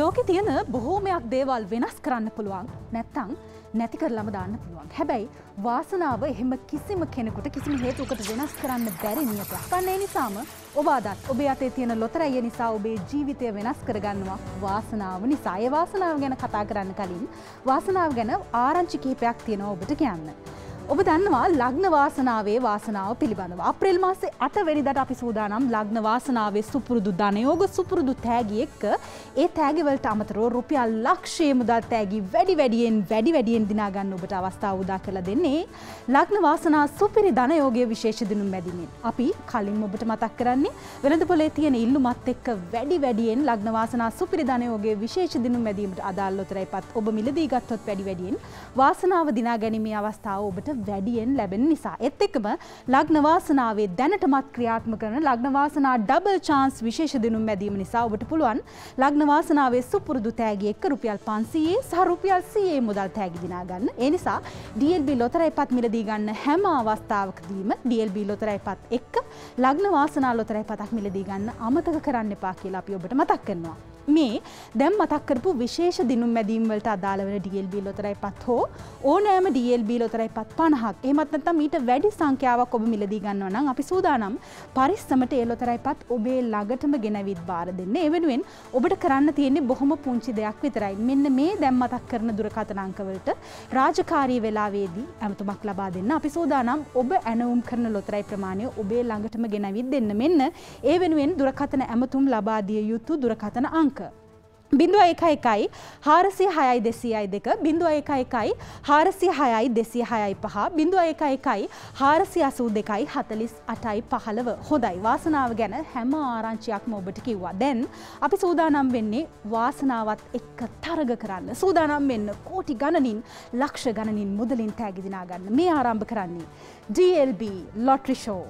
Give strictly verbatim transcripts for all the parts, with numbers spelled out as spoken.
ලෝකේ තියෙන බොහෝමයක් දේවල් වෙනස් කරන්න පුළුවන් නැත්නම් නැති කරලම දාන්න පුළුවන්. හැබැයි වාසනාව එහෙම කිසිම කෙනෙකුට කිසිම හේතුවකට වෙනස් කරන්න බැරි නියතයක්. අන්න ඒ නිසාම ඔබ අදත් ඔබේ අතේ තියෙන ලොතරැය නිසා ඔබේ ජීවිතය වෙනස් කරගන්නවා වාසනාව නිසා. ඒ වාසනාව ගැන කතා කරන්න කලින් වාසනාව ගැන ආරංචි කිහිපයක් තියෙනවා ඔබට කියන්න. ඔබ දන්නවා ලග්න වාසනාවේ වාසනාව පිළිබඳව. අප්‍රේල් මාසේ අට වෙනිදාට අපි සූදානම් ලග්න වාසනාවේ සුපුරුදු ධනයෝග සුපුරුදු තෑගි එක්ක ඒ තෑගි වලට අමතරව රුපියල් ලක්ෂයේ මුදල් තෑගි වැඩි වැඩියෙන් වැඩි වැඩියෙන් දිනා ගන්න ඔබට අවස්ථාව උදා කරලා දෙන්නේ ලග්න වාසනා සුපිරි ධනයෝගයේ විශේෂ දිනුම් මැදින්ෙන්. අපි කලින් ඔබට මතක් කරන්නේ වෙළඳ පොලේ තියෙන ඉල්ලුමත් එක්ක වැඩි වැඩියෙන් ලග්න වාසනා සුපිරි ධනයෝගයේ විශේෂ දිනුම් මැදීමට අදාළ ලොතරැයිපත් ඔබ මිලදී ගත්තොත් වැඩි වැඩියෙන් වාසනාව දිනා ගැනීමේ අවස්ථාව ඔබට වැඩියෙන් ලැබෙන නිසා. ඒත් එක්කම ලග්න වාසනාවේ දැනටමත් ක්‍රියාත්මක කරන ලග්න වාසනා ඩබල් chance විශේෂ දිනුම් මැදීම නිසා ඔබට පුළුවන් ලග්න වාසනාවේ සුපුරුදු තෑගි එක්ක රුපියල් පන්සීයේ සහ රුපියල් සීයේ මුදල් තෑගි දිනා ගන්න. ඒ නිසා ඩී එල් බී ලොතරැයිපත් මිලදී ගන්න හැම අවස්ථාවකදීම ඩී එල් බී ලොතරැයිපත් එක්ක ලග්න වාසනා ලොතරැයිපතක් මිලදී ගන්න අමතක කරන්න එපා කියලා අපි ඔබට මතක් කරනවා. මේ දැන් මතක් කරපු විශේෂ දිනුම් මැදීම් වලට අදාළ වෙන ඩී එල් බී ලොතරැයිපත් හෝ ඕනෑම ඩී එල් බී ලොතරැයිපත් පනහක් එහෙමත් නැත්නම් ඊට වැඩි සංඛ්‍යාවක් ඔබ මිලදී ගන්නවා නම් අපි සූදානම් පරිස්සමට ඒ ලොතරැයිපත් ඔබේ ළඟටම ගෙනවිත් බාර දෙන්න. ඒ වෙනුවෙන් ඔබට කරන්න තියෙන්නේ බොහොම පුංචි දෙයක් විතරයි. මෙන්න මේ දැන් මතක් කරන දුරකථන අංක වලට රාජකාරී වෙලාවේදී ඇමතුමක් ලබා දෙන්න. අපි සූදානම් ඔබ ඇනවුම් කරන ලොතරැයි ප්‍රමාණය ඔබේ ළඟටම ගෙනවිත් දෙන්න. මෙන්න ඒ වෙනුවෙන් දුරකථන ඇමතුම් ලබා දිය යුතු දුරකථන අංක බිංදුව එක එකයි හාරසිය හයයි දෙසියයි දෙක බිංදුව එක එකයි හාරසිය හයයි දෙසිය හයයි පහ බිංදුව එක එකයි හාරසිය අසූ දෙකයි හතලිස් අටයි පහළව. හොඳයි, වාසනාව ගැන හැම ආරංචියක්ම ඔබට කිව්වා. දැන් අපි සූදානම් වෙන්නේ වාසනාවත් එක්ක තරග කරන්න. සූදානම් වෙන්න කෝටි ගණනින් ලක්ෂ ගණනින් මුදලින් තෑගි දිනා ගන්න. මේ ආරම්භ කරන්නේ D L B lottery show.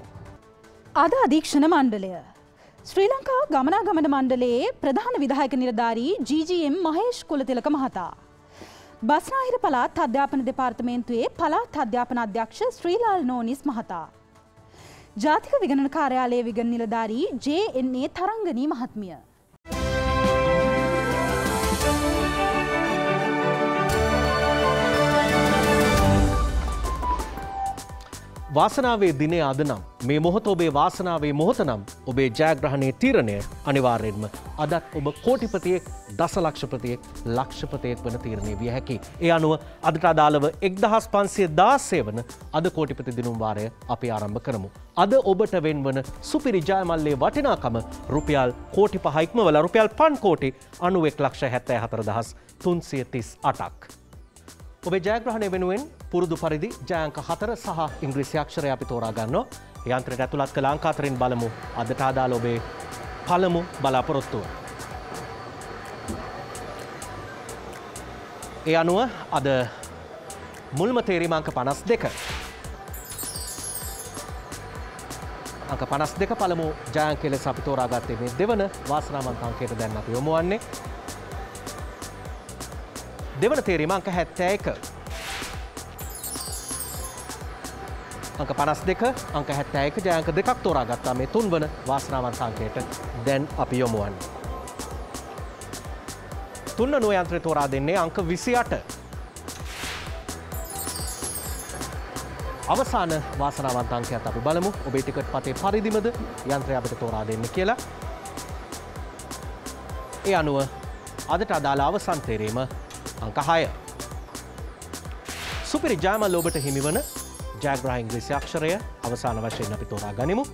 අද අධීක්ෂණ මණ්ඩලය ශ්‍රී ලංකා ගමනාගමන මණ්ඩලයේ ප්‍රධාන විධායක නිලධාරී G G M Mahesh Kulathilaka මහතා. බස්නාහිර පළාත් අධ්‍යාපන දෙපාර්තමේන්තුවේ පළාත් අධ්‍යාපන අධ්‍යක්ෂ ශ්‍රීලාල් නෝනිස් මහතා. ජාතික විගණන කාර්යාලයේ විගණන නිලධාරී ජේ එන් ඒ තරංගනී මහත්මිය. වාසනාවේ දිනේ අද නම් මේ මොහොත ඔබේ වාසනාවේ මොහොත නම් ඔබේ ජයග්‍රහණයේ තීරණය අනිවාර්යෙන්ම අදත් ඔබ කෝටිපතියෙක් දසලක්ෂපතියෙක් ලක්ෂපතියෙක් වන තීරණය විය හැකි. ඒ අනුව අදට අදාළව එක්දහස් පන්සිය දාසය වන අද කෝටිපති දිනුම් වාරය අපි ආරම්භ කරමු. අද ඔබට වෙන්වන සුපිරි ජයමල්ලේ වටිනාකම රුපියල් කෝටි පහ ඉක්මවල රුපියල් පන් කෝටි අනූඑක් ලක්ෂ හැත්තෑ හතර දහස් තුන්සිය තිස් අටක්. ඔබේ ජයග්‍රහණය වෙනුවෙන් පුරුදු පරිදි ජයංක හතර සහ ඉංග්‍රීසි අක්ෂරය අපි තෝරා ගන්නවා. යන්ත්‍රයට ඇතුළත් කළ අංක අතරින් බලමු අදට අදාළ ඔබේ පළමු බලාපොරොත්තුව. ඒ අනුව අද මුල්ම තේරීම අංක පනස් දෙක. අංක පනස් දෙක පළමු ජයංකය ලෙස අපි තෝරාගත්තේ මේ දෙවන වාසනාවන්ත අංකයට දැන් අපි යොමු වන්නේ. දෙවන තේරීම අංක හැත්තෑ එක. අංක පනස් දෙක අංක හැත්තෑ එක ජයංක දෙකක් තෝරාගත්තා මේ තුන්වන වාසනාවන්ත අංකයට දැන් අපි යොමු වන්නේ. තුන්වන නුව යන්ත්‍රය තෝරා දෙන්නේ අංක විසි අට. අවසාන වාසනාවන්ත අංකයත් අපි බලමු ඔබේ ටිකට් පතේ පරිදිමද යන්ත්‍රය අපිට තෝරා දෙන්න කියලා. ඒ අනුව අදට අදාළ අවසන් තේරීම අංක හය. සුපිරි ජයමල්ල ඔබට හිමිවන ජයග්‍රහ ඉංග්‍රීසි අක්ෂරය අවසාන වශයෙන් අපි තෝරා ගනිමු.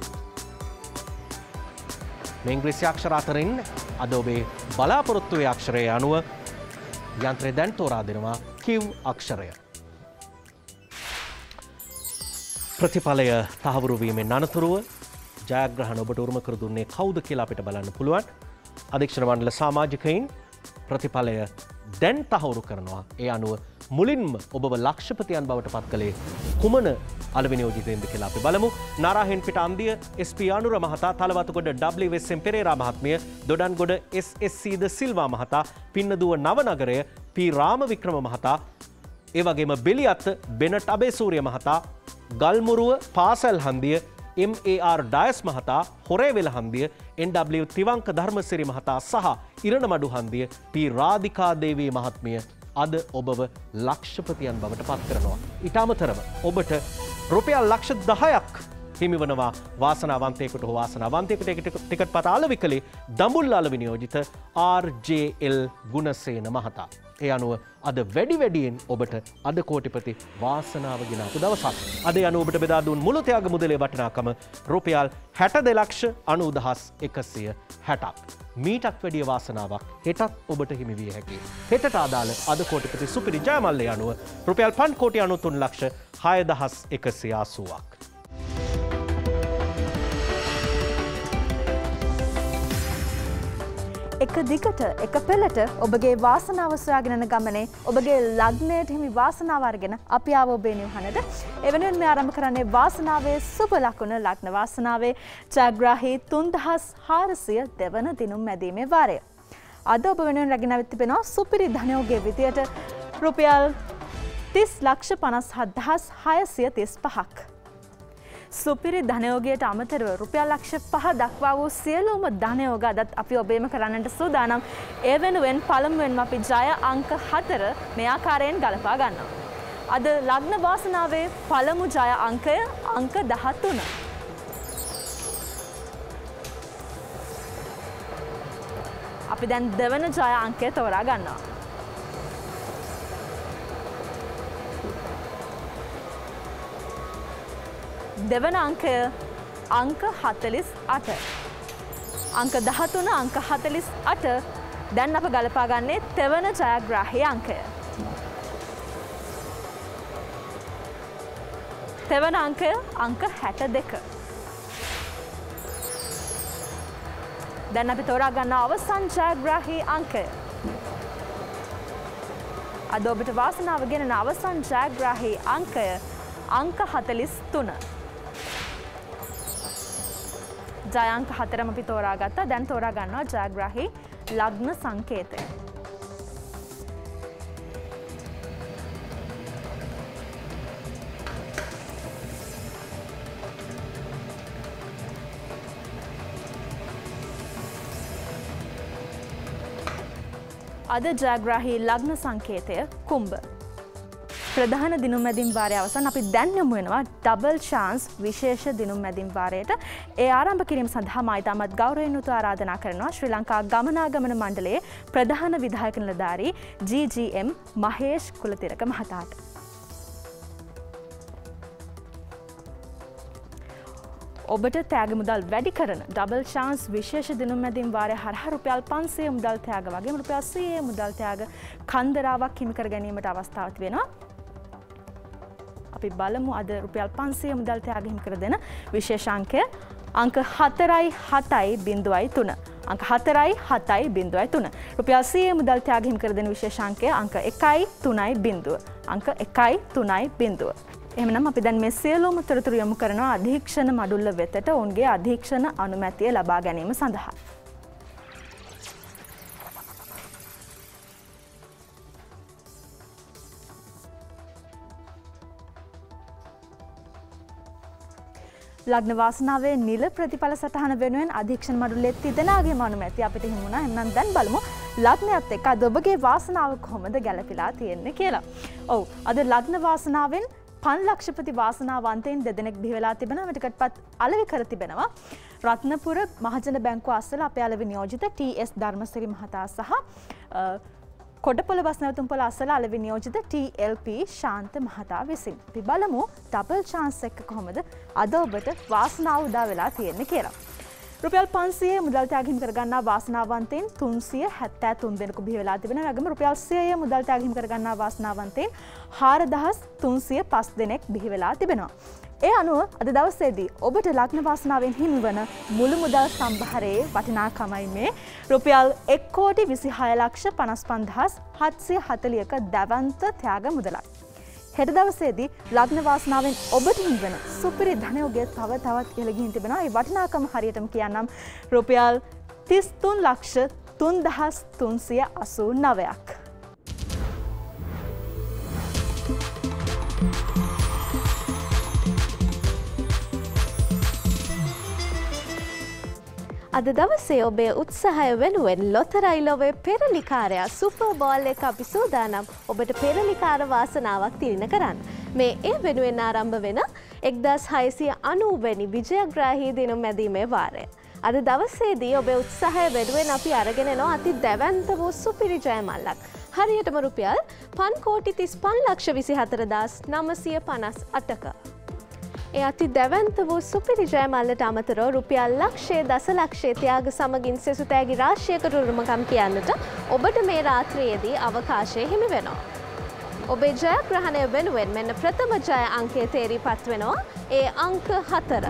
මේ ඉංග්‍රීසි අක්ෂර අතරින් අද ඔබේ බලාපොරොත්තුවේ අක්ෂරය අනුව යන්ත්‍රය දැන් තෝරා දෙනවා කිව් අක්ෂරය. ප්‍රතිඵලය තහවුරු වීමෙන් අනතුරුව ජයග්‍රහණ ඔබට උරුම කර දුන්නේ කවුද කියලා අපිට බලන්න පුළුවන්. අධීක්ෂණ මණ්ඩල සමාජිකයින් ප්‍රතිඵලය දැන් තහවුරු කරනවා. ඒ අනුව මුලින්ම ඔබව ලක්ෂපතියන් බවට පත් කළේ කුමන අලවෙනි යෝජිතයෙන්ද කියලා අපි බලමු. නාරාහෙන් පිට අන්දිය එස් පී අනුර මහතා, Thalawathugoda W S M Perera මහත්මිය, Dodangoda S S C de Silva මහතා, පින්නදුව නවනගරය පී රාමවික්‍රම මහතා, ඒ වගේම බෙලියත්ත බෙනට් අබේසූරිය මහතා, ගල්මුරුව පාසල් හන්දිය එම් ඒ ආර් ඩයස් මහතා, හොරේවෙල හන්දිය, එන් ඩබ්ලිව් තිවංක ධර්මසිරි මහතා සහ ඉරණමඩු හන්දිය පී රාධිකා දේවී මහත්මිය අද ඔබව ලක්ෂපතියන් බවට පත් කරනවා. ඊට අමතරව ඔබට රුපියල් ලක්ෂ දහයක් හිමිවනවා වාසනාවන්තයෙකුට හෝ වාසනාවන්තයෙකුට ටිකට් පත අලෙවි කළේ දඹුල්ල අලෙවි නියෝජිත ආර් ජේ එල් ගුණසේන මහතා. ඒ අනුව අද වැඩි වැඩියෙන් ඔබට අද කෝටිපති වාසනාව ගෙනාපු දවසක්. අද අනුව ඔබට බෙදා දුන් මුළු ත්‍යාග මුදලේ වටිනාකම රුපියල් හැට දෙලක්ෂ අනූ දහස් එකසිය හැටක්. මීටත් වැඩිය වාසනාවක් හෙටත් ඔබට හිමි විය හැකියි. හෙටට අදාළ අද කෝටිපති සුපිරි ජයමල්ලේ අනුව රුපියල් පන් කෝටි අනූ තුන් ලක්ෂ හය දහස් එකසිය අසූවක්. එක දිගට එක පෙළට ඔබගේ වාසනාව සොයාගෙන යන ගමනේ ඔබගේ ලග්නයට හිමි වාසනාව අරගෙන අපි ආව ඔබේ නිවහනට. ඒ වෙනුවෙන් මේ ආරම්භ කරන්නේ වාසනාවේ සුබ ලකුණ ලග්න වාසනාවේ ජයග්‍රාහී තුන්දහස් හාරසිය දෙවන දිනුම් මැදීමේ වාරය. අද ඔබ වෙනුවෙන් රැගෙන අවිත් තිබෙනවා සුපිරි ධනයෝගයේ විදියට රුපියල් තිස් ලක්ෂ පනස් හත් දහස් හයසිය තිස් පහක්. සුපිරි ධනයෝගයට අමතරව රුපියල් ලක්ෂ පහ දක්වා වූ සියලුම ධනයෝග අදත් අපි ඔබේම කරන්නට සූදානම්. ඒ වෙනුවෙන් පළමුවෙන්ම අපි ජය අංක හතර මේ ආකාරයෙන් ගලපා ගන්නවා. අද ලග්න වාසනාවේ පළමු ජය අංකය අංක දහතුන. අපි දැන් දෙවන ජය අංකය තෝරා ගන්නවා. දෙවන අංකය අංක හතලිස් අට. අංක දහතුන අංක හතලිස් අට දැන් අප ගලපා ගන්නේ තෙවන ජයග්‍රාහී අංකය. තෙවන අංකය අංක හැට දෙක. දැන් අපි තෝරා ගන්න අවසන් ජයග්‍රාහී අංකය. අද ඔබට වාසනාව ගෙනන අවසන් ජයග්‍රාහී අංකය අංක හතලිස් තුන. ජය අංක හතරම අපි තෝරා ගත්තා. දැන් තෝරා ගන්නවා ජයග්‍රාහී ලග්න සංකේතය. අද ජයග්‍රාහී ලග්න සංකේතය කුම්භ. ප්‍රධාන දිනුම් මැදින් වාරය අවසන් අපි දැන් යමු වෙනවා ඩබල් chance විශේෂ දිනුම් මැදින් වාරයට. ඒ ආරම්භ කිරීම සඳහා මා ඉතාමත් ගෞරවයෙන් යුතුව ආරාධනා කරනවා ශ්‍රී ලංකා ගමනාගමන මණ්ඩලයේ ප්‍රධාන විධායක නිලධාරී G G M Mahesh Kulathilaka මහතාට. ඔබට තෑග මුදල් වැඩි කරන ඩබල් chance විශේෂ දිනුම් මැදින් වාරය හරහා රුපියල් පන්සිය මුදල් තෑග වගේම රුපියල් සීය මුදල් තෑග කන්දරාවක් හිමි කර ගැනීමට අවස්ථාවක් තිබෙනවා. අපි බලමු අද රුපියල් පන්සිය මුදල් තෑග හිමි කර දෙන විශේෂාංකය අංක හතරයි හතයි බිංදුවයි තුන. අංක හතරයි හතයි බිංදුවයි තුන. රුපියල් සීය මුදල් තෑග හිමි කර දෙන විශේෂාංකය අංක එකයි තුනයි බිංදුව. අංක එකයි තුනයි බිංදුව. එහෙනම් අපි දැන් මේ සියලුම තොරතුරු යොමු කරනවා අධීක්ෂණ මඩුල්ල වෙතට ඔවුන්ගේ අධීක්ෂණ අනුමැතිය ලබා ගැනීම සඳහා. ලග්න වාසනාවේ නිල ප්‍රතිඵල සටහන වෙනුවෙන් අධීක්ෂණ මඩුල්ලේ තිදෙනාගේම අනුමැතිය අපිට හිමි වුණා. එහෙනම් දැන් බලමු ලග්නයත් එක්ක අද ඔබගේ වාසනාව කොහොමද ගැලපිලා තියෙන්නේ කියලා. ඔව් අද ලග්න වාසනාවෙන් පන් ලක්ෂපති වාසනාවන්තයින් දෙදෙනෙක් බිහි වෙලා තිබෙනවා. ටිකට්පත් අලෙවි කර තිබෙනවා. රත්නපුර මහජන බැංකුව අස්සල අපේ අලෙවි නියෝජිත ටී එස් ධර්මසිරි මහතා සහ කොඩපොළ බස් නැවතුම්පොළ අස්සල අලෙවි නියෝජිත ටී එල් පී ශාන්ත මහතා විසින්. අපි බලමු ඩබල් chance එක කොහොමද අද ඔබට වාසනාව උදා වෙලා තියෙන්නේ කියලා. රුපියල් පන්සිය මුදල් තෑග හිමි කරගන්නා වාසනාවන්තයින් තුන්සිය හැත්තෑ තුන් දෙනෙකු බිහි වෙලා තිබෙනවා. වගේම රුපියල් සියය මුදල් තෑග හිමි කරගන්නා වාසනාවන්තයින් හාරදහස් තුන්සිය පස් දෙනෙක් බිහි වෙලා තිබෙනවා. ඒ අනුව අද දවසේදී ඔබට ලග්න වාසනාවෙන් හිමිවන මුළු මුදල් සම්භාරයේ වටිනාකමයි මේ රුපියල් එක් කෝටි විසිහය ලක්ෂ පනස් පන්දහස් හත්සිය හතලිහක දැවන්ත ත්‍යාග මුදලක්. හෙට දවසේදී ලග්න වාසනාවෙන් ඔබට හිමිවන සුපිරි ධනයෝගය තව තවත් ඉහළ ගිහින් තිබෙනවා. ඒ වටිනාකම හරියටම කියන්නම් රුපියල් තිස් තුන් ලක්ෂ තුන්දහස් තුන්සිය අසූ නවයක්. අද දවසේ ඔබේ උත්සාහය වෙනුවෙන් ලොතරැයි ලොවේ පෙරලිකාරයා සුපර් බෝල් එක අපි සූදානම් ඔබට පෙරලිකාර වාසනාවක් තිරින කරන්න. මේ ඒ වෙනුවෙන් ආරම්භ වෙන එක්දාස් හයසිය අනූ වැනි විජයග්‍රාහී දිනුම් මැදීමේ වාරය. අද දවසේදී ඔබේ උත්සාහය වෙනුවෙන් අපි අරගෙන යනවා අති දැවැන්ත වූ සුපිරි ජයමල්ලක්. හරියටම රුපියල් පන් කෝටි තිස් පන් ලක්ෂ විසිහතර දහස් නවසිය පනස් අටක. ඒ අති දැවැන්ත වූ සුපිරි ජයමල්ලට අමතරව රුපියල් ලක්ෂයේ දසලක්ෂයේ ත්‍යාග සමගින් සෙසු තෑගි රාශියකට උරුමකම් කියන්නට ඔබට මේ රාත්‍රියේදී අවකාශය හිමි වෙනවා. ඔබේ ජයග්‍රහණය වෙනුවෙන් මෙන්න ප්‍රථම ජය අංකය තේරීපත් වෙනවා. ඒ අංක හතර.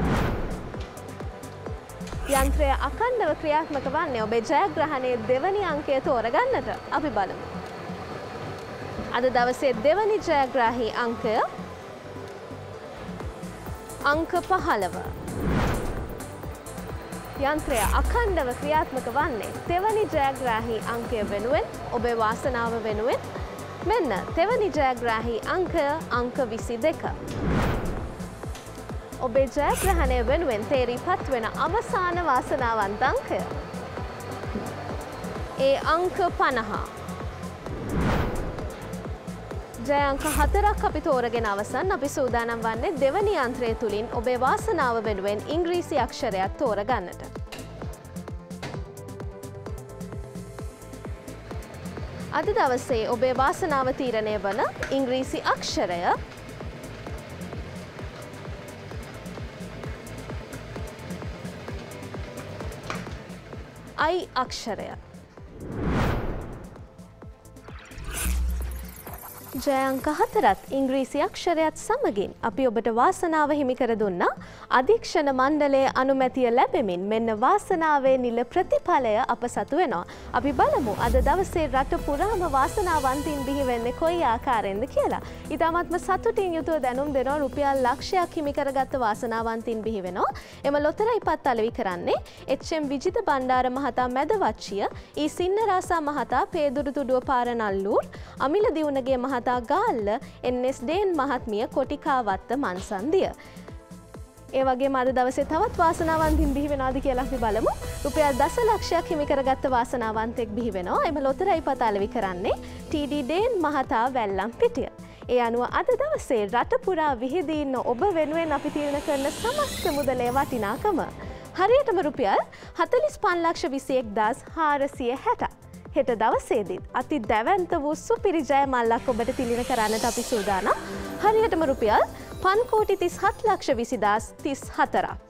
යන්ත්‍රය අඛණ්ඩව ක්‍රියාත්මක වන්නේ ඔබේ ජයග්‍රහණයේ දෙවැනි අංකය තෝරගන්නට. අපි බලමු. අද දවසේ දෙවැනි ජයග්‍රාහී අංකය අංක පහළව. යන්ත්‍රය අඛණ්ඩව ක්‍රියාත්මක වන්නේ තෙවැනි ජයග්‍රාහී අංකය වෙනුවෙන් ඔබේ වාසනාව වෙනුවෙන් මෙන්න තෙවැනි ජයග්‍රාහී අංකය අංක විසි දෙක. ඔබේ ජයග්‍රහණය වෙනුවෙන් තේරීපත් වෙන අවසාන වාසනාවන්ත අංකය ඒ අංක පනහ. ජය අංක හතරක් අපි තෝරගෙන අවසන් අපි සූදානම් වන්නේ දෙවැනි යන්ත්‍රය තුලින් ඔබේ වාසනාව වෙනුවෙන් ඉංග්‍රීසි අක්ෂරයක් තෝරගන්නට. අද දවසේ ඔබේ වාසනාව තීරණය වන ඉංග්‍රීසි අක්ෂරය I අක්ෂරය. ජය අංක හතරත් ඉංග්‍රීසි අක්ෂරයත් සමගින් අපි ඔබට වාසනාව හිමි කර දුන්නා. අධීක්ෂණ මණ්ඩලයේ අනුමැතිය ලැබෙමින් මෙන්න වාසනාවේ නිල ප්‍රතිඵලය අප සතු වෙනවා. අපි බලමු අද දවසේ රට පුරාම වාසනාවන්තින් බිහි වෙන්නේ කොයි ආකාරයෙන්ද කියලා. ඉතාමත්ම සතුටින් යුතුව දැනුම් දෙනවා රුපියල් ලක්ෂයක් හිමි කරගත්ත වාසනාවන්තින් බිහි වෙනවා. එම ලොතරැයි පත් අලෙවි කරන්නේ එච් එම් විජිත බණ්ඩාර මහතා මැදවච්චිය, ඊ සින්නරාසා මහතා පේදුරු තුඩුව පාරනල්ලූර්, අමිල දියුණගේ මහතා ගාල්ල, එන් එස් ඩේන් මහත්මිය කොටිකාවත්ත මන්සන්දිය. ඒ වගේම අද දවසේ තවත් වාසනාවන්තින් බිහි වෙනවාද කියලා අපි බලමු. රුපියල් දසලක්ෂයක් හිමි කරගත්ත වාසනාවන්තෙක් බිහි වෙනවා. එම ලොතරැයි පත අලෙවි කරන්නේ ටී ඩී ඩේන් මහතා වැල්ලම්පිටිය. ඒ අනුව අද දවසේ රට පුරා විහිදී ඉන්න ඔබ වෙනුවෙන් අපි තීරණය කරන සමස්ත මුදලේ වටිනාකම හරියටම රුපියල් හතළිස් පන් ලක්ෂ විසි එක් දහස් හාරසිය හැට. හෙට දවසේදීත් අති දැවැන්ත වූ සුපිරි ජයමල්ලක් ඔබට තිලින කරන්නට අපි සූදානම්. හරියටම රුපියල් පන් කෝටි තිස් හත් ලක්ෂ විසි දහස් තිස් හතරක්.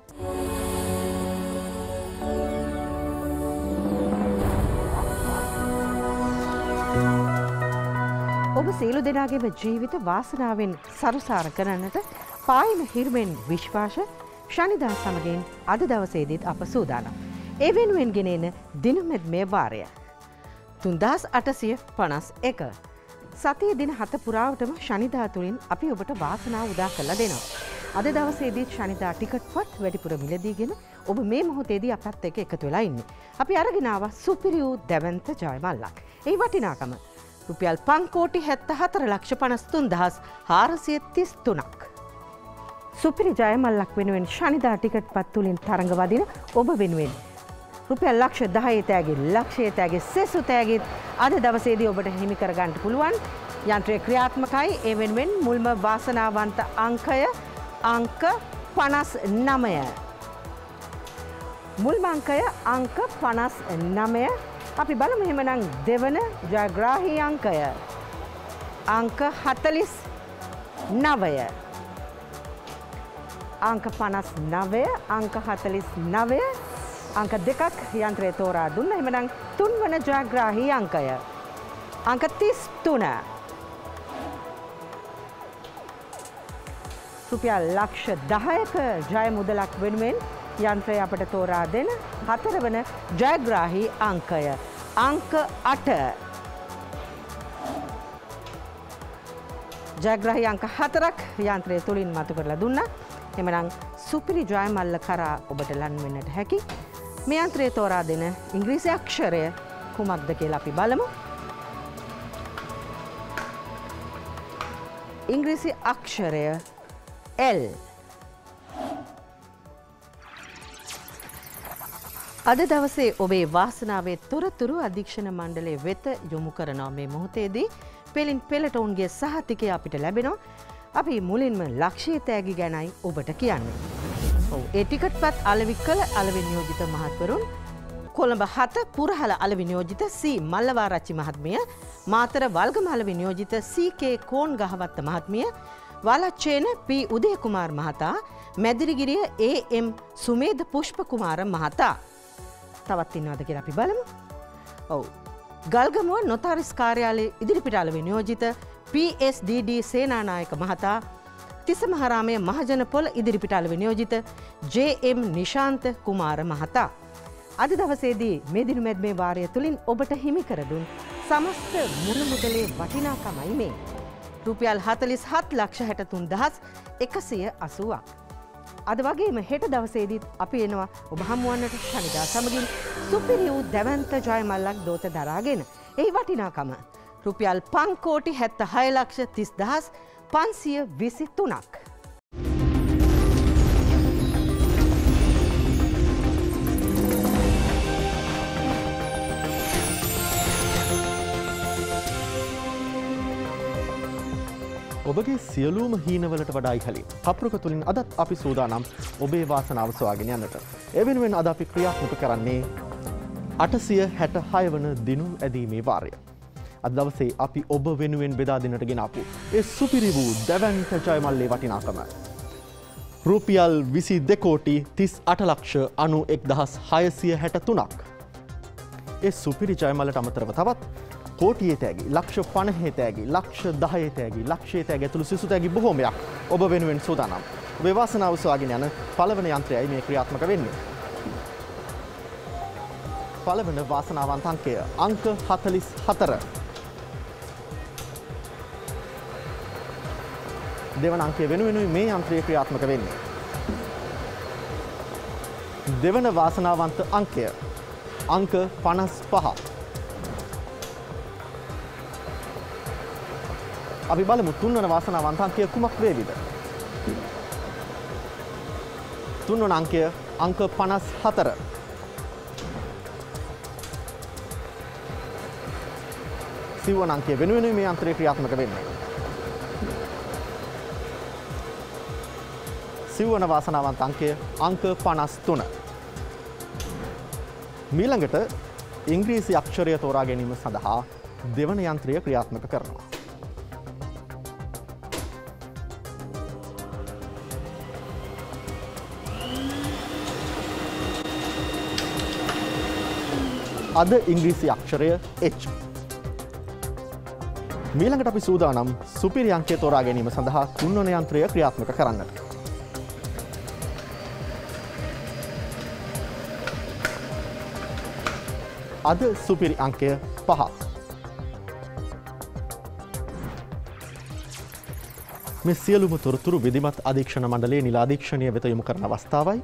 ඔබ සියලු දෙනාගේම ජීවිත වාසනාවෙන් සරුසාර කරන්නට පායන හිරුවෙන් විශ්වාස ශනිදා සමගින් අද දවසේදීත් අප සූදානම්. ඒ වෙනුවෙන් ගෙනෙන දිනමෙත් මේ වාරය. තුන්දහස් අටසිය පනස් එක. සතිය දින හත පුරාවටම ශනිදා තුළින් අපි ඔබට වාසනාව උදා කරලා දෙනවා. අද දවසේදීත් ශනිදා ටිකට් පත් වැඩිපුර මිලදීගෙන ඔබ මේ මොහොතේදී අපත් එක්ක එකතු වෙලා ඉන්නේ. අපි අරගෙන ආවා සුපිරි වූ දැවැන්ත ජයමල්ලක්. ඒ වටිනාකම රුපියල් පන් කෝටි හැත්තෑ හතර ලක්ෂ පනස් තුන් දහස් හාරසිය තිස් තුනක්. සුපිරි ජයමල්ලක් වෙනුවෙන් ශනිදා ටිකට් පත් තුළින් තරඟ වදින ඔබ වෙනුවෙන් රුපියල් ලක්ෂ දහයේ තෑගේ ලක්ෂයේ තෑගේ සෙසු තෑගෙත් අද දවසේදී ඔබට හිමි කරගන්නට පුළුවන්. යන්ත්‍රය ක්‍රියාත්මකයි. ඒ වෙනුවෙන් මුල්ම වාසනාවන්ත අංකය අංක පනස් නමය. මුල්ම අංකය අංක පනස් නමය. අපි බලමු එහෙමනම් දෙවන ජයග්‍රාහී අංකය අංක හතළිස් නවය. අංක පනස් නවය අංක හතළිස් නවය. අංක දෙකක් යන්ත්‍රය තෝරා දුන්න. එහෙමනම් තුන්වන ජයග්‍රාහී අංකය අංක තිස් තුන. රුපියල් ලක්ෂ දහයක ජය මුදලක් වෙනුවෙන් යන්ත්‍රය අපට තෝරා දෙන හතරවන ජයග්‍රාහී අංකය අංක අට. ජයග්‍රාහී අංක හතරක් යන්ත්‍රය තුලින් මතු කරලා දුන්නා. එමනම් සුපිරි ජයමල්ල කරා ඔබට ලන් වෙන්නට හැකි. මේ යන්ත්‍රය තෝරා දෙන ඉංග්‍රීසි අක්ෂරය කුමක්ද කියලා අපි බලමු. ඉංග්‍රීසි අක්ෂරය L. අද දවසේ ඔබේ වාසනාවේ තොරතුරු අධීක්ෂණ මණ්ඩලය වෙත යොමු කරනවා මේ මොහොතේදී පෙලින් පෙළට ඔවුන්ගේ සහතිකය අපිට ලැබෙනවා. අපි මුලින්ම ලක්ෂ්‍ය තෑගි ගැනයි ඔබට කියන්නේ. ඔව් ඒ ටිකට්පත් අලෙවි කළ අලෙවි නියෝජිත මහත්වරුන් කොළඹ හත පුරහල අලෙවි නියෝජිත සී මල්ලවාරච්චි මහත්මිය, මාතර වල්ගම අලෙවි නියෝජිත සී කේ කෝන් ගහවත්ත මහත්මිය, වලච්චේන පී උදය කුමාර් මහතා, මැදිරිගිරිය ඒ එම් සුමේද පුෂ්ප කුමාර මහතා. තවත් ඉන්නවද කියලා අපි බලමු. ඔව්. ගල්ගමුව නොතාරිස් කාර්යාලයේ ඉදිරිපිට අලෙවි නියෝජිත P S D D Senanayake මහතා, තිසමහරාමයේ මහජන පොළ ඉදිරිපිට අලෙවි නියෝජිත ජේ එම් නිශාන්ත කුමාර මහතා. අද දවසේදී මේ දිනු මැද්මේ වාරය තුලින් ඔබට හිමි කර දුන් සමස්ත මුරමුදලේ වටිනාකමයි මේ. රුපියල් හතළිස් හත් ලක්ෂ හැට තුන් දහස් එකසිය අසූවක්. අද වගේම හෙට දවසේදීත් අපි එනවා ඔබ හමුවන්නට ශනිදා සමගින් සුපිරි වූ දැවැන්ත ජයමල්ලක් දෝත දරාගෙන. එහි වටිනාකම රුපියල් පන්කෝටි හැත්තහය ලක්ෂ තිස් දහස් පන්සිය විසි තුනක්. ඔබගේ සියලුම හීනවලට වඩා ඉහළින් කප්රුක තුලින් අදත් අපි සූදානම් ඔබේ වාසනාව සොයාගෙන යන්නට. ඒ වෙනුවෙන් අද අපි ක්‍රියාත්මක කරන්නේ අටසිය හැටහය වන දිනුම් ඇදීමේ වාරය. අද දවසේ අපි ඔබ වෙනුවෙන් බෙදා දෙන්නට ගෙන ආපු ඒ සුපිරි වූ දැවැන්ත ජයමල්ලේ වටිනාකම රුපියල් විසි දෙකෝටි තිස් අට ලක්ෂ අනූ එක්දහස් හයසිය හැට තුනක්. ඒ සුපිරි ජයමල්ලට අමතරව තවත් කෝටියේ තෑගි, ලක්ෂ පනහේ තෑගි, ලක්ෂ දහයේ තෑගි, ලක්ෂයේ තෑගි ඇතුළු සිසු තෑගි බොහෝමයක් ඔබ වෙනුවෙන් සූදානම්. ඔබේ වාසනාව සොයාගෙන යන පළවන යන්ත්‍රයයි මේ ක්‍රියාත්මක වෙන්නේ. පළවන වාසනාවන්ත අංකය අංක හතළිස් හතර. දෙවන අංකය වෙනුවෙනුයි මේ යන්ත්‍රය ක්‍රියාත්මක වෙන්නේ. දෙවන වාසනාවන්ත අංකය අංක පනස් පහ. අපි බලමු තුන්වන වාසනාවන්ත අංකය කුමක් වේවිද? තුන්වන අංකය අංක පනස් හතර. සිව්වන අංකය වෙනුවෙනුයි මේ යන්ත්‍රය ක්‍රියාත්මක වෙන්නේ. සිව්වන වාසනාවන්ත අංකය අංක පනස් තුන. මීළඟට ඉංග්‍රීසි අක්ෂරය තෝරා ගැනීම සඳහා දෙවන යන්ත්‍රය ක්‍රියාත්මක කරනවා. අද ඉංග්‍රීසි අක්ෂරය H. මීළඟට අපි සූදානම් සුපිරි අංකය තෝරා ගැනීම සඳහා තුන්වන යන්ත්‍රය ක්‍රියාත්මක කරන්නට. අද සුපිරි අංකය පහ. මේ සියලුම තොරතුරු විධිමත් අධීක්ෂණ මණ්ඩලයේ නිල අධීක්ෂණය වෙත යොමු කරන අවස්ථාවයි.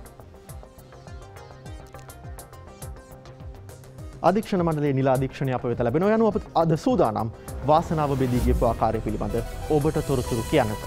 අධීක්ෂණ මණ්ඩලයේ නිල අධීක්ෂණය අප වෙත ලැබෙනවා. යනුව අප අද සූදානම් වාසනාව බෙදී ගියපු ආකාරය පිළිබඳ ඔබට තොරතුරු කියන්නට.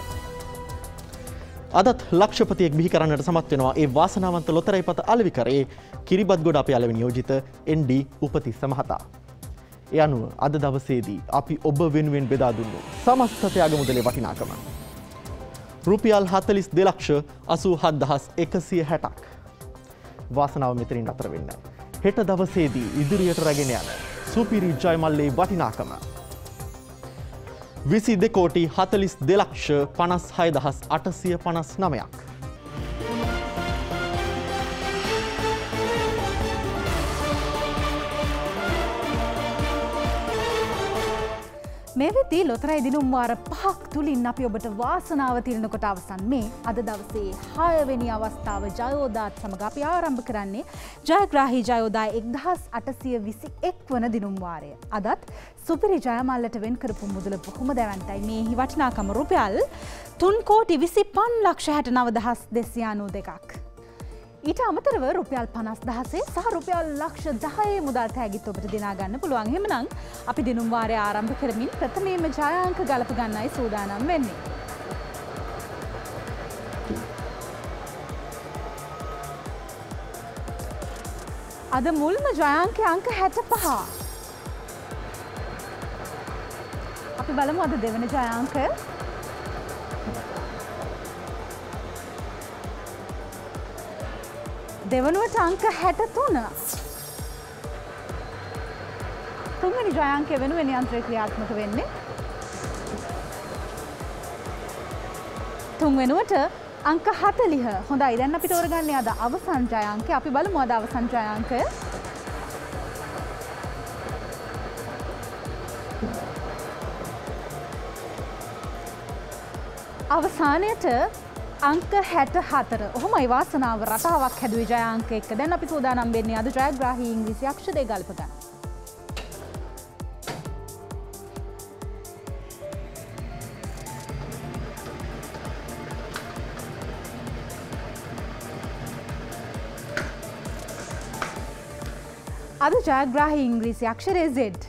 අදත් ලක්ෂපතියෙක් බිහි කරන්නට සමත් වෙනවා ඒ වාසනාවන්ත ලොතරැයිපත අලෙවි කරේ කිරිබත්ගොඩ අපේ අලෙවි නියෝජිත එන් ඩී උපතිස්ස මහතා. ඒ අනුව අද දවසේදී අපි ඔබ වෙනුවෙන් බෙදා දුන්නු සමස්ත ත්‍යාග මුදලේ වටිනාකම රුපියල් හතළිස් දෙලක්ෂ අසූ හත් දහස් එකසිය හැටක්. වාසනාව මෙතනින් අතර වෙන්නේ. හෙට දවසේදී ඉදිරියට රැගෙන යන සුපිරි ජයමල්ලේ වටිනාකම විසි දෙකෝටි හතළිස් දෙලක්ෂ පනස් හය දහස් අටසිය පනස් නවයක්. මේ වෙද්දී ලොතරැයි දිනුම් වාර පහක් තුලින් අපි ඔබට වාසනාව තිරන කොට අවසන් මේ අද දවසේ හයවෙනි අවස්ථාව ජයෝදාත් සමග අපි ආරම්භ කරන්නේ ජයග්‍රාහී ජයෝදා එක්දහස් අටසිය විසි එක් වන දිනුම් වාරය. අදත් සුපිරි ජයමල්ලට වෙන් කරපු මුදල බොහොම දැවැන්තයි. මේ වටිනාකම රුපියල් තුන් කෝටි විසිපන් ලක්ෂ හැට නව දහස් දෙසිය අනූ දෙකක්. ඊට අමතරව රුපියල් පනස් දහසේ සහ රුපියල් ලක්ෂ දහයේ මුදල් තෑගිත් ඔබට දිනා ගන්න පුළුවන්. එහෙමනම් අපි දිනුම් වාරය ආරම්භ කරමින් ප්‍රථමයෙන්ම ජයාංක ගලප ගන්නයි සූදානම් වෙන්නේ. අද මුල්ම ජයාංකය අංක හැට පහ. අපි බලමු අද දෙවන ජයාංකය. දෙවනුවට අංක හැට තුන. තුන්වෙනි ජයාංකය වෙනුවෙන් යන්ත්‍රය ක්‍රියාත්මක වෙන්නේ. තුන්වෙනුවට අංක හතලිහ. හොඳයි, දැන් අපි තෝරගන්නේ අද අවසන් ජයාංකය. අපි බලමු අද අවසන් ජයාංකය. අවසානයට අංක හැට හතර. ඔහොමයි වාසනාව රටාවක් හැදුවේ ජයාංක එක්ක. දැන් අපි සූදානම් වෙන්නේ අද ජයග්‍රාහී ඉංග්‍රීසි අක්ෂරය ගල්ප ගන්න. අද ජයග්‍රාහී ඉංග්‍රීසි අක්ෂරය Z.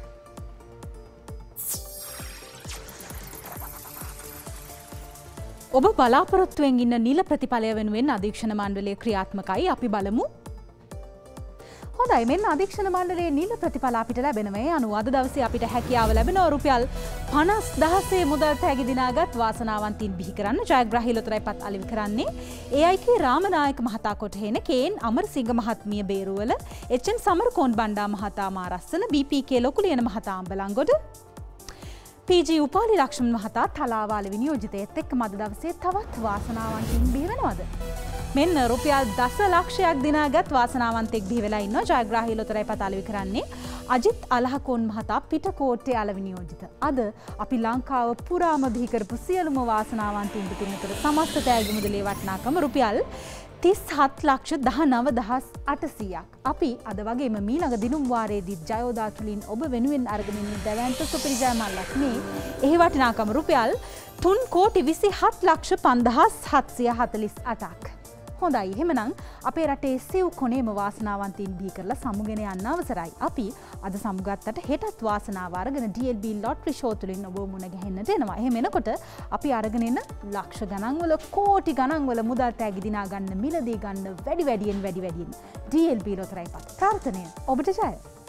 ඔබ බලාපොරොත්තුවෙන් ඉන්න නිල ප්‍රතිඵලය වෙනුවෙන් අධීක්ෂණ මණ්ඩලය ක්‍රියාත්මකයි. අපි බලමු. හොඳයි, මෙන්න අධීක්ෂණ මණ්ඩලයේ නිල ප්‍රතිඵල අපිට ලැබෙනවා. ඒ අනුව අද දවසේ අපිට හැකියාව ලැබෙනවා රුපියල් පනස් දහසේ මුදල් තෑගි දිනාගත් වාසනාවන්තයින් බිහි කරන්න. ජයග්‍රාහී ලොතරැයිපත් අලෙවි කරන්නේ ඒ අයි කේ රාමනායක මහතා කොටහෙන, කේන් අමරසිංහ මහත්මිය බේරුවල, එච් එන් සමරකෝන් බණ්ඩා මහතා Marassana, B P K Lokuliyana මහතා අම්බලන්ගොඩ, පී ජී උපාලි ලක්ෂ්මන් මහතා තලාවාල විනියෝජිතයත් එක්ක මද දවසේ තවත් වාසනාවන්තයින් බිහි වෙනවද? මෙන්න රුපියල් දස ලක්ෂයක් දිනාගත් වාසනාවන්තෙක් බිහි වෙලා ඉන්නවා. ජයග්‍රාහී ලොතරැයිපත් අලෙවි කරන්නේ අජිත් අලහකෝන් මහතා පිටකෝට්ටේ අල විනියෝජිත. අද අපි ලංකාව පුරාම බිහි කරපු සියලුම වාසනාවන්තයින් පිටින්නතර සමස්ත තෑගි මුදලේ වටිනාකම රුපියල් තිස් හත් ලක්ෂ දහනව දහස් අටසීයක්. අපි අද වගේම මීළඟ දිනුම් වාරයේදී ජයෝදා තුලින් ඔබ වෙනුවෙන් අරගෙන ඉන්න දැවැන්ත සුපිරි මල්ලක් මේ එහි වටිනාකම රුපියල් තුන් කෝටි විසිහත් ලක්ෂ පන්දහස් හත්සිය හතලිස් අටක්. හොඳයි, එහෙමනම් අපේ රටේ සිව් කොනේම වාසනාවන්තයින් බිහි කරලා සමුගෙන යන්න අවසරයි. අපි අද සමුගත්තට හෙටත් වාසනාව අරගෙන D L B lottery show තුලින් ඔබ මුණ ගැහෙන්නට එනවා. එහෙම එනකොට අපි අරගෙන එන ලක්ෂ ගණන් වල කෝටි ගණන් වල මුදල් තෑගි දිනා ගන්න, මිලදී ගන්න වැඩි වැඩියෙන් වැඩි වැඩියෙන් ඩී එල් බී ලොතරැයිපත් ප්‍රාර්ථනය ඔබට ජය.